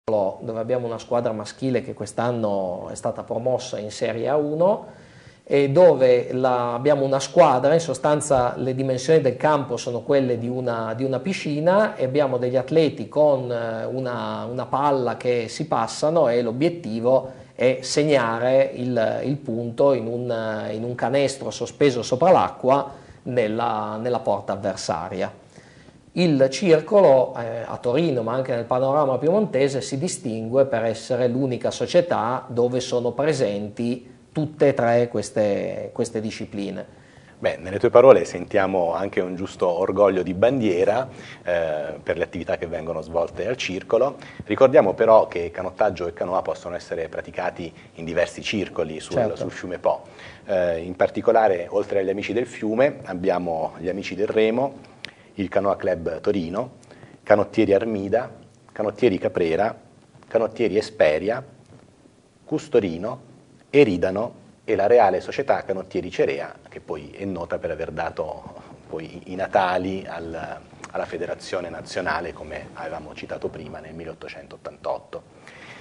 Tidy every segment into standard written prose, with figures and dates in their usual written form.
dove abbiamo una squadra maschile che quest'anno è stata promossa in Serie A1 e dove abbiamo una squadra, in sostanza le dimensioni del campo sono quelle di una piscina e abbiamo degli atleti con una palla che si passano e l'obiettivo è segnare il punto in un canestro sospeso sopra l'acqua nella porta avversaria. Il circolo a Torino, ma anche nel panorama piemontese, si distingue per essere l'unica società dove sono presenti tutte e tre queste discipline. Beh, nelle tue parole sentiamo anche un giusto orgoglio di bandiera per le attività che vengono svolte al circolo. Ricordiamo però che canottaggio e canoa possono essere praticati in diversi circoli sul fiume Po. In particolare, oltre agli amici del fiume, abbiamo gli amici del Remo, il Canoa Club Torino, Canottieri Armida, Canottieri Caprera, Canottieri Esperia, Custorino, Eridano e la Reale Società Canottieri Cerea, che poi è nota per aver dato poi i natali alla Federazione Nazionale, come avevamo citato prima, nel 1888.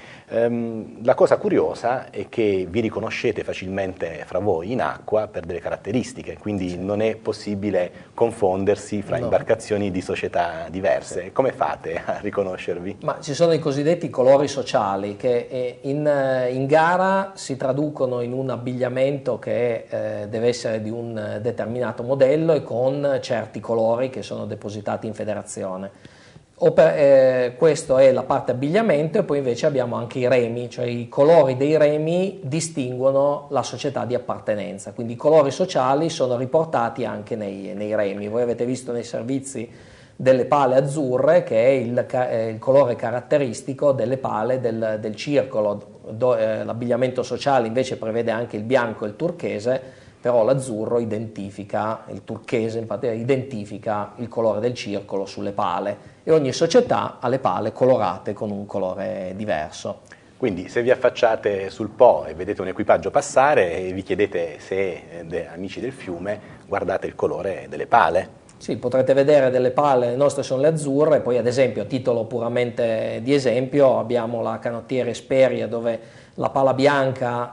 La cosa curiosa è che vi riconoscete facilmente fra voi in acqua per delle caratteristiche, quindi non è possibile confondersi fra imbarcazioni di società diverse. Come fate a riconoscervi? Ma ci sono i cosiddetti colori sociali che in gara si traducono in un abbigliamento che deve essere di un determinato modello e con certi colori che sono depositati in federazione. Questo è la parte abbigliamento e poi invece abbiamo anche i remi, cioè i colori dei remi distinguono la società di appartenenza, quindi i colori sociali sono riportati anche nei remi. Voi avete visto nei servizi delle pale azzurre, che è il colore caratteristico delle pale del circolo. L'abbigliamento sociale invece prevede anche il bianco e il turchese, però l'azzurro identifica, il turchese infatti identifica il colore del circolo sulle pale e ogni società ha le pale colorate con un colore diverso. Quindi se vi affacciate sul Po e vedete un equipaggio passare e vi chiedete se amici del fiume, guardate il colore delle pale. Sì, potrete vedere delle pale, le nostre sono le azzurre, poi ad esempio a titolo puramente di esempio abbiamo la Canottieri Esperia dove la pala bianca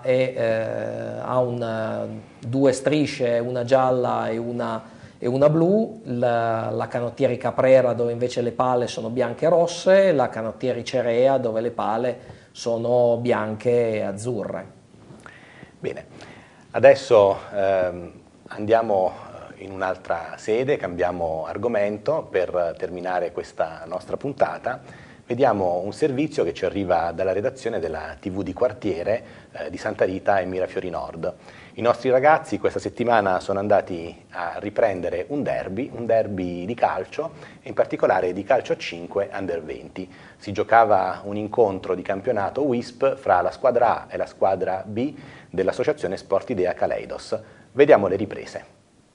ha due strisce, una gialla e una blu, la Canottieri Caprera dove invece le pale sono bianche e rosse, la Canottieri Cerea dove le pale sono bianche e azzurre. Bene, adesso andiamo in un'altra sede, cambiamo argomento per terminare questa nostra puntata. Vediamo un servizio che ci arriva dalla redazione della TV di quartiere di Santa Rita e Mirafiori Nord. I nostri ragazzi questa settimana sono andati a riprendere un derby di calcio, e in particolare di calcio a 5 Under 20. Si giocava un incontro di campionato WISP fra la squadra A e la squadra B dell'Associazione Sport Idea Kaleidos. Vediamo le riprese.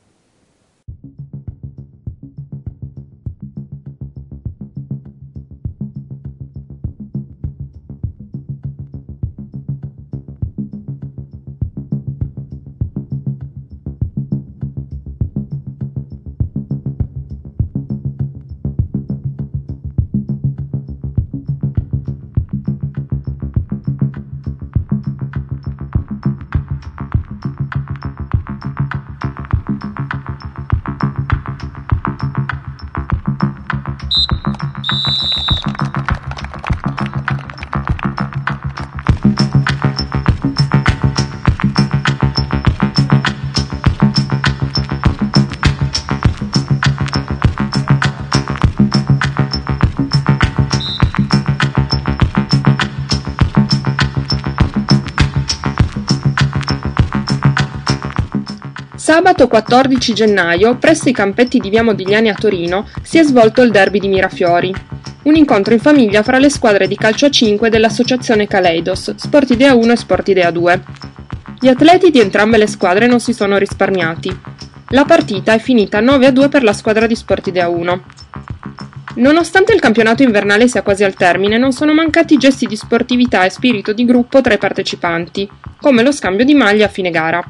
Sabato 14 gennaio, presso i campetti di Via Modigliani a Torino, si è svolto il derby di Mirafiori. Un incontro in famiglia fra le squadre di calcio a 5 dell'Associazione Kaleidos, Sport Idea 1 e Sport Idea 2. Gli atleti di entrambe le squadre non si sono risparmiati. La partita è finita 9-2 per la squadra di Sport Idea 1. Nonostante il campionato invernale sia quasi al termine, non sono mancati gesti di sportività e spirito di gruppo tra i partecipanti, come lo scambio di maglie a fine gara.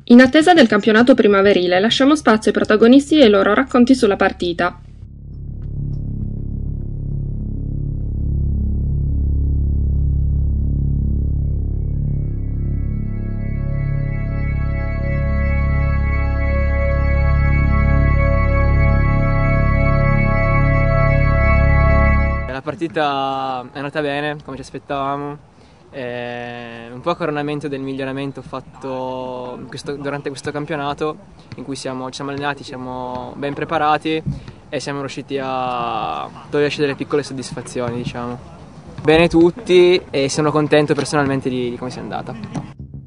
In attesa del campionato primaverile lasciamo spazio ai protagonisti e ai loro racconti sulla partita. La partita è andata bene, come ci aspettavamo. Un po' a coronamento del miglioramento fatto durante questo campionato, in cui ci siamo allenati, siamo ben preparati e siamo riusciti a toglierci delle piccole soddisfazioni, diciamo. Bene tutti e sono contento personalmente di come sia andata.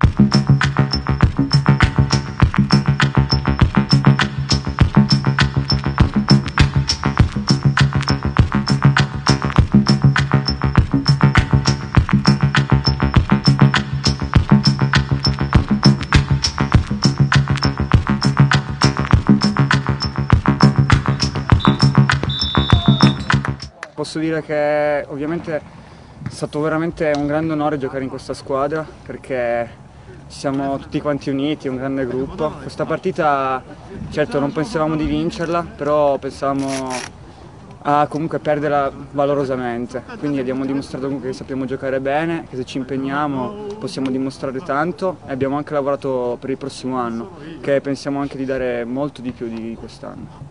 Posso dire che ovviamente è stato veramente un grande onore giocare in questa squadra, perché ci siamo tutti quanti uniti, un grande gruppo. Questa partita certo non pensavamo di vincerla, però pensavamo a comunque perderla valorosamente, quindi abbiamo dimostrato comunque che sappiamo giocare bene, che se ci impegniamo possiamo dimostrare tanto, e abbiamo anche lavorato per il prossimo anno, che pensiamo anche di dare molto di più di quest'anno.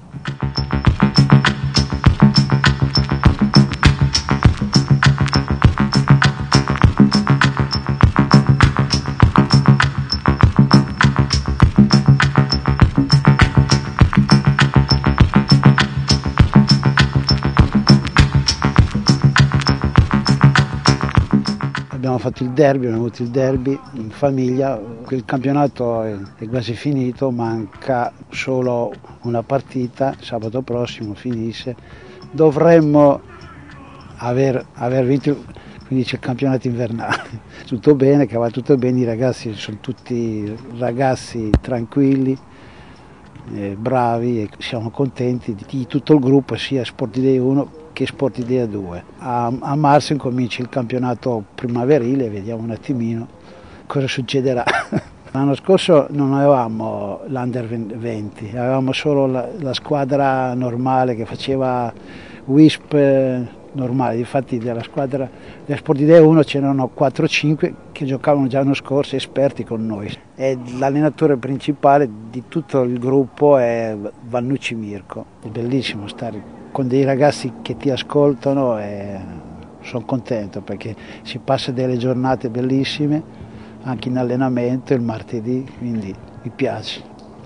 Abbiamo fatto il derby, abbiamo avuto il derby in famiglia, il campionato è quasi finito, manca solo una partita, sabato prossimo finisce, dovremmo aver vinto, quindi c'è il campionato invernale. Tutto bene, che va tutto bene, i ragazzi sono tutti ragazzi tranquilli, bravi, e siamo contenti di tutto il gruppo, sia Sport Idea 1 che Sport Idea 2. A marzo incomincia il campionato primaverile, vediamo un attimino cosa succederà. L'anno scorso non avevamo l'Under 20, avevamo solo la squadra normale che faceva WISP normale, infatti della squadra della Sport Idea 1 c'erano 4-5 che giocavano già l'anno scorso, esperti con noi. E l'allenatore principale di tutto il gruppo è Vannucci Mirko, è bellissimo stare con dei ragazzi che ti ascoltano e sono contento perché si passa delle giornate bellissime anche in allenamento il martedì, quindi mi piace.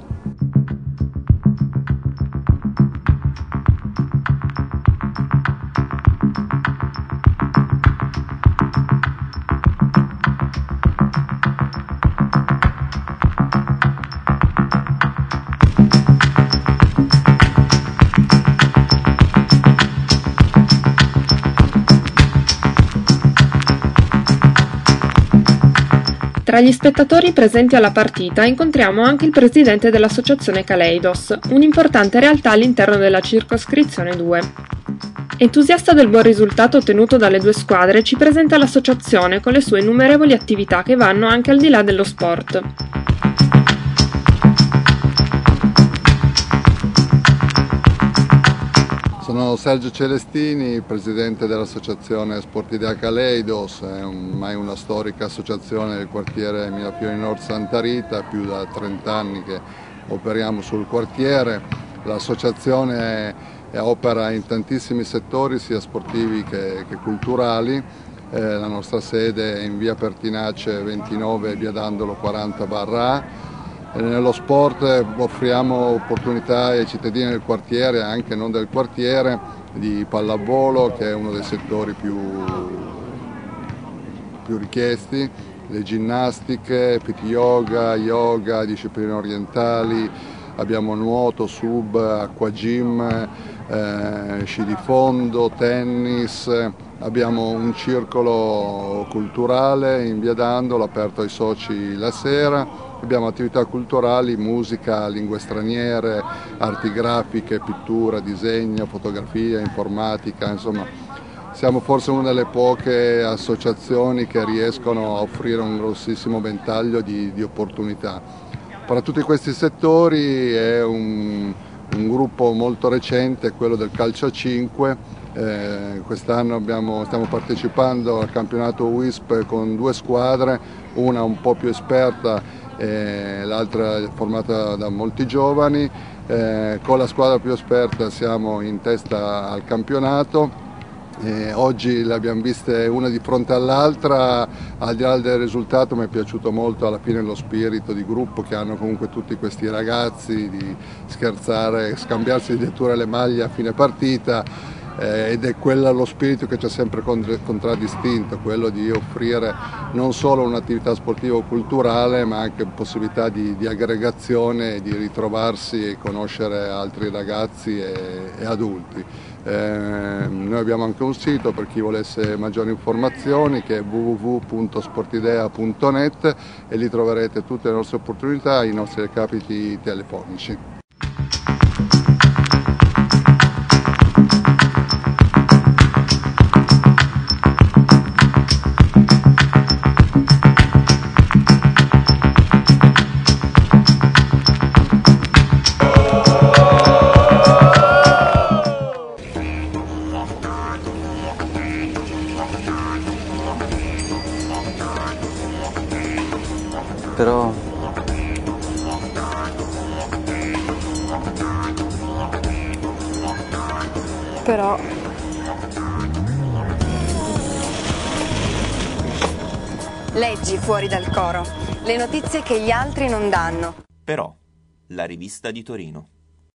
Tra gli spettatori presenti alla partita incontriamo anche il presidente dell'associazione Kaleidos, un'importante realtà all'interno della circoscrizione 2. Entusiasta del buon risultato ottenuto dalle due squadre, ci presenta l'associazione con le sue innumerevoli attività che vanno anche al di là dello sport. Sono Sergio Celestini, presidente dell'associazione Sport Idea Kaleidos, è ormai una storica associazione del quartiere Mirafiori Nord Santa Rita, più da 30 anni che operiamo sul quartiere. L'associazione opera in tantissimi settori, sia sportivi che culturali. La nostra sede è in via Pertinace 29, via Dandolo 40/A. Nello sport offriamo opportunità ai cittadini del quartiere, anche non del quartiere, di pallavolo, che è uno dei settori più richiesti, le ginnastiche, PT yoga, discipline orientali, abbiamo nuoto, sub, acqua gym, sci di fondo, tennis. Abbiamo un circolo culturale in via Dandolo aperto ai soci la sera. Abbiamo attività culturali, musica, lingue straniere, arti grafiche, pittura, disegno, fotografia, informatica, insomma siamo forse una delle poche associazioni che riescono a offrire un grossissimo ventaglio di opportunità. Fra tutti questi settori è un gruppo molto recente, quello del calcio a 5. Quest'anno stiamo partecipando al campionato WISP con 2 squadre, una un po' più esperta e l'altra formata da molti giovani. Con la squadra più esperta siamo in testa al campionato. Oggi le abbiamo viste una di fronte all'altra, al di là del risultato mi è piaciuto molto alla fine lo spirito di gruppo che hanno comunque tutti questi ragazzi, di scherzare, scambiarsi addirittura le maglie a fine partita. Ed è quello lo spirito che ci ha sempre contraddistinto, quello di offrire non solo un'attività sportiva o culturale ma anche possibilità di aggregazione, di ritrovarsi e conoscere altri ragazzi e adulti. Noi abbiamo anche un sito per chi volesse maggiori informazioni che è www.sportidea.net e lì troverete tutte le nostre opportunità, i nostri recapiti telefonici. Però leggi fuori dal coro le notizie che gli altri non danno. Però, la rivista di Torino.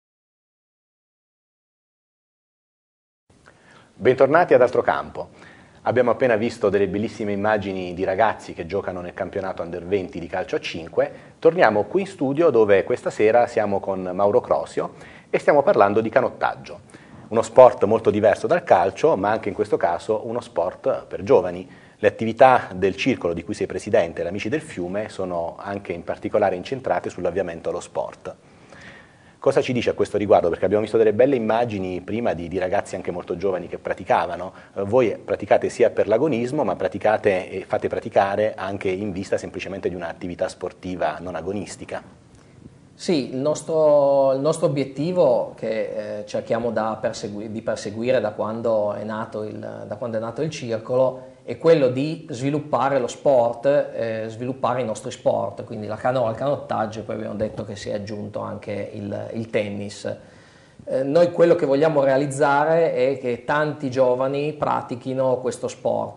Bentornati ad Altro Campo. Abbiamo appena visto delle bellissime immagini di ragazzi che giocano nel campionato Under 20 di calcio a 5. Torniamo qui in studio dove questa sera siamo con Mauro Crosio e stiamo parlando di canottaggio. Uno sport molto diverso dal calcio, ma anche in questo caso uno sport per giovani. Le attività del circolo di cui sei presidente, l'Amici del Fiume, sono anche in particolare incentrate sull'avviamento allo sport. Cosa ci dice a questo riguardo? Perché abbiamo visto delle belle immagini prima di ragazzi anche molto giovani che praticavano. Voi praticate sia per l'agonismo, ma praticate e fate praticare anche in vista semplicemente di un'attività sportiva non agonistica. Sì, il nostro obiettivo che cerchiamo di perseguire da quando è nato il circolo è quello di sviluppare lo sport, sviluppare i nostri sport, quindi la canoa, il canottaggio e poi abbiamo detto che si è aggiunto anche il tennis. Noi quello che vogliamo realizzare è che tanti giovani pratichino questi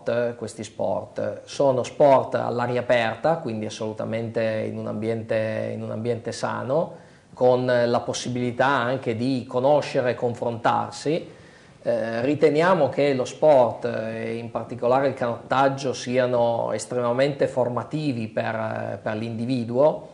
sport. Sono sport all'aria aperta, quindi assolutamente in un ambiente sano, con la possibilità anche di conoscere e confrontarsi. Riteniamo che lo sport, e in particolare il canottaggio, siano estremamente formativi per l'individuo.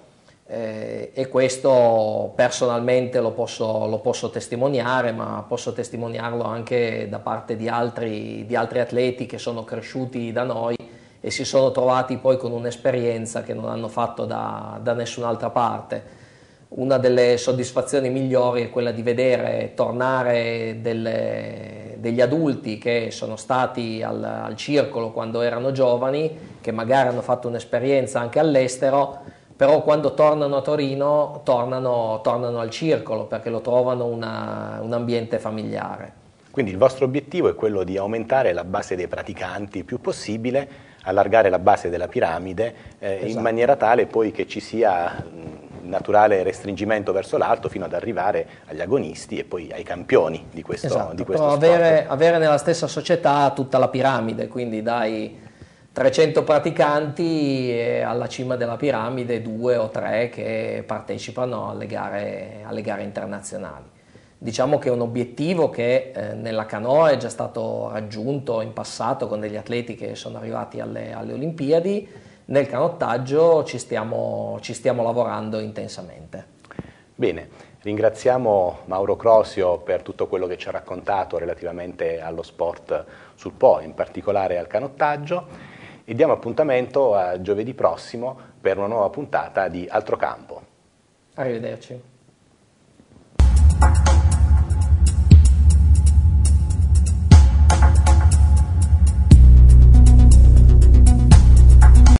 E questo personalmente lo posso testimoniare, ma posso testimoniarlo anche da parte di altri atleti che sono cresciuti da noi e si sono trovati poi con un'esperienza che non hanno fatto da nessun'altra parte. Una delle soddisfazioni migliori è quella di vedere tornare degli adulti che sono stati al circolo quando erano giovani, che magari hanno fatto un'esperienza anche all'estero, però quando tornano a Torino tornano al circolo perché lo trovano un ambiente familiare. Quindi il vostro obiettivo è quello di aumentare la base dei praticanti il più possibile, allargare la base della piramide, esatto, in maniera tale poi che ci sia naturale restringimento verso l'alto fino ad arrivare agli agonisti e poi ai campioni di questo, esatto, di questo però sport. Avere nella stessa società tutta la piramide, quindi dai 300 praticanti e alla cima della piramide 2 o 3 che partecipano alle gare internazionali. Diciamo che è un obiettivo che nella canoa è già stato raggiunto in passato con degli atleti che sono arrivati alle Olimpiadi. Nel canottaggio ci stiamo lavorando intensamente. Bene, ringraziamo Mauro Crosio per tutto quello che ci ha raccontato relativamente allo sport sul Po, in particolare al canottaggio. E diamo appuntamento a giovedì prossimo per una nuova puntata di Altro Campo. Arrivederci.